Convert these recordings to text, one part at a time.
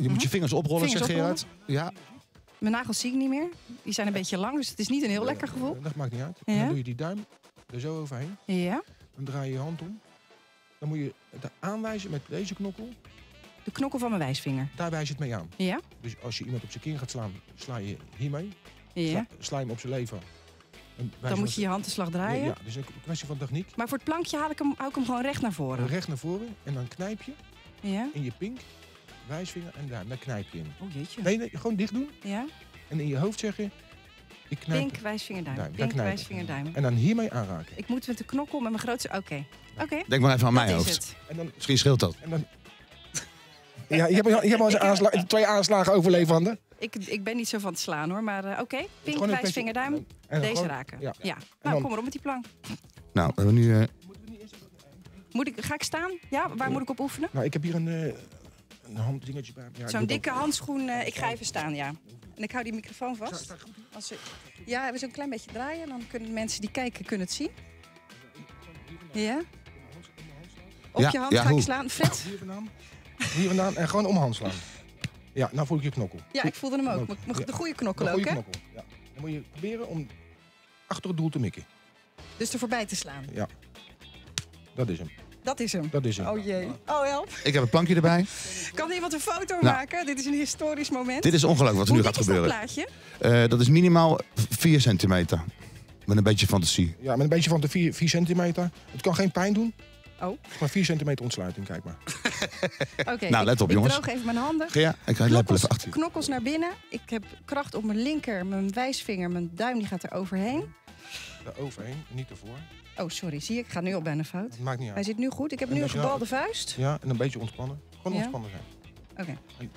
Je moet je vingers oprollen, zegt Gerard. Ja. Mijn nagels zie ik niet meer. Die zijn een beetje lang, dus het is niet een heel lekker gevoel. Dat maakt niet uit. Ja? En dan doe je die duim er zo overheen. Ja. Dan draai je je hand om. Dan moet je het aanwijzen met deze knokkel. De knokkel van mijn wijsvinger. Daar wijs je het mee aan. Ja. Dus als je iemand op zijn kin gaat slaan, sla je hiermee. Ja. Sla je hem op zijn lever. Dan moet je je hand de slag draaien. Ja, dus een kwestie van techniek. Maar voor het plankje hou ik hem gewoon recht naar voren. Recht naar voren en dan knijp je Ja. in je pink, wijsvinger en duim. Daar knijp je in. Oh jeetje. Nee, gewoon dicht doen. Ja. En in je hoofd zeggen, ik knijp. Pink, wijsvinger, duim. Duim, daar Pink, knijpen. wijsvinger, duim. En dan hiermee aanraken. Ik moet met de knokkel met mijn grootste... Oké. Oké. Denk maar even aan mijn Dat is hoofd. het. En dan, Misschien scheelt dat. en dan... Ja, je hebt al eens 2 aanslagen overleven, handen. Ik ben niet zo van het slaan hoor, maar oké. Pink, gewoon een wijsvinger, duim. En Deze gewoon- raken. Ja. Ja. En Nou, dan- kom maar op met die plank. Nou, we hebben nu... Ga ik staan? Ja, waar moet ik op oefenen? Nou, ik heb hier een handdingetje bij. Ja, ik Zo'n doe dikke dat- handschoen. Ik ga even staan, ja. En ik hou die microfoon vast. Ja, we zo'n klein beetje draaien. Dan kunnen mensen die kijken kunnen het zien. Ja? Op Ja, je hand ja, ga ik hoe? slaan. Fred? Hier vandaan en gewoon om hand slaan. Ja, nou voel ik je knokkel. Ja, ik voelde hem ook. Ja. De goede knokkel Een ook, goede hè? knokkel. Ja. Dan moet je proberen om achter het doel te mikken. Dus er voorbij te slaan. Ja. Dat is hem. Dat is hem. Dat is hem. Oh jee. Oh help. Ik heb een plankje erbij. Kan er iemand een foto Nou. maken? Dit is een historisch moment. Dit is ongelooflijk wat er nu Hoe gaat dik is dat gebeuren. plaatje? Dat is minimaal 4 centimeter. Met een beetje fantasie. Ja, met een beetje van de 4 centimeter. Het kan geen pijn doen. Oh. Maar 4 centimeter ontsluiting, kijk maar. Oké, Nou, let op, ik jongens. droog even mijn handen. Ja, ik ga lekker even achter je. Knokkels naar binnen. Ik heb kracht op mijn linker, mijn wijsvinger, mijn duim die gaat er overheen. Daar overheen, niet ervoor. Oh, sorry, zie je? Ik ga nu al bijna fout. Dat maakt niet Hij uit. zit nu goed. Ik heb En nu een als je- gebalde vuist. Ja, en een beetje ontspannen. Gewoon Ja? ontspannen zijn. Oké,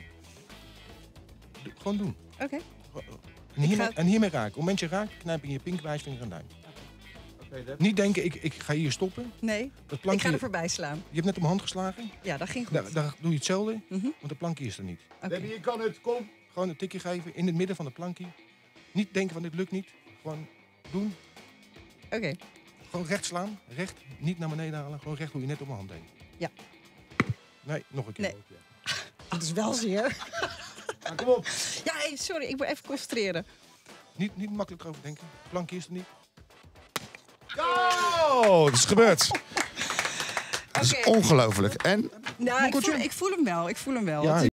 Gewoon doen. oké. En hiermee raken. Op het moment je raakt, knijp je in je pink, wijsvinger en duim. Niet denken, ik ga hier stoppen. Nee, Dat ik plankje, ga er voorbij slaan. je hebt net op mijn hand geslagen. Ja, dat ging goed. Daar doe je hetzelfde, Mhm. want de plankje is er niet. Oké. Je kan het, kom. Gewoon een tikje geven in het midden van de plankje. Niet denken van dit lukt niet. Gewoon doen. Oké. Gewoon recht slaan. Recht, niet naar beneden halen. Gewoon recht hoe je net op mijn hand deed. Ja. Nee, nog een keer. Nee. Dat is wel zeer. Nou, kom op. Ja, hey, sorry, ik moet even concentreren. Niet makkelijk erover denken. Het plankje is er niet. Oh, het is gebeurd. Het is Oké. ongelooflijk. En Nou, ik voel hem wel. Ja,